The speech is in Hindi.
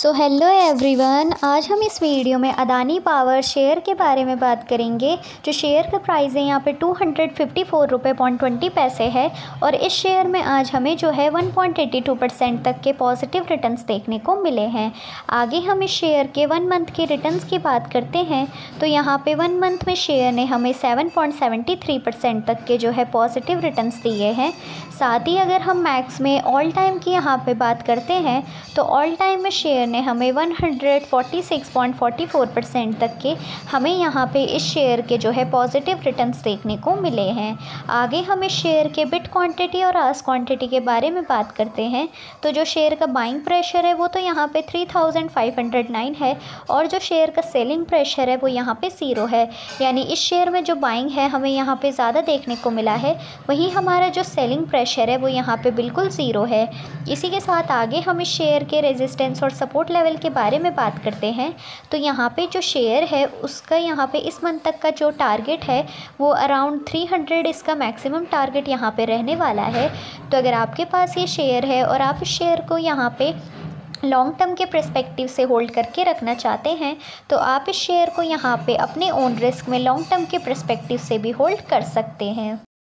सो हेलो एवरीवन, आज हम इस वीडियो में अदानी पावर शेयर के बारे में बात करेंगे। जो शेयर का प्राइस है यहाँ पे 254 रुपये पॉइंट 20 पैसे है और इस शेयर में आज हमें जो है 1.82% तक के पॉजिटिव रिटर्न्स देखने को मिले हैं। आगे हम इस शेयर के 1 मंथ के रिटर्न्स की बात करते हैं तो यहाँ पे 1 मंथ में शेयर ने हमें 7.73% तक के जो है पॉजिटिव रिटर्न्स दिए हैं। साथ ही अगर हम मैक्स में ऑल टाइम की यहाँ पे बात करते हैं तो ऑल टाइम में शेयर ने हमें 146.44% तक के हमें यहाँ पे इस शेयर के जो है पॉजिटिव रिटर्न्स देखने को मिले हैं। आगे हम इस शेयर के बिड क्वांटिटी और आस्क क्वांटिटी के बारे में बात करते हैं तो जो शेयर का बाइंग प्रेशर है वो तो यहाँ पे 3509 है और जो शेयर का सेलिंग प्रेशर है वो यहाँ पे 0 है। यानी इस शेयर में जो बाइंग है हमें यहाँ पे ज़्यादा देखने को मिला है, वहीं हमारा जो सेलिंग प्रेशर है वो यहाँ पे बिल्कुल 0 है। इसी के साथ आगे हम इस शेयर के रेजिस्टेंस और सपोर्ट लेवल के बारे में बात करते हैं तो यहाँ पे जो शेयर है उसका यहाँ पे इस मंथ तक का जो टारगेट है वो अराउंड 300 इसका मैक्सिमम टारगेट यहाँ पे रहने वाला है। तो अगर आपके पास ये शेयर है और आप इस शेयर को यहाँ पे लॉन्ग टर्म के पर्सपेक्टिव से होल्ड करके रखना चाहते हैं तो आप इस शेयर को यहाँ पे अपने ओन रिस्क में लॉन्ग टर्म के पर्सपेक्टिव से भी होल्ड कर सकते हैं।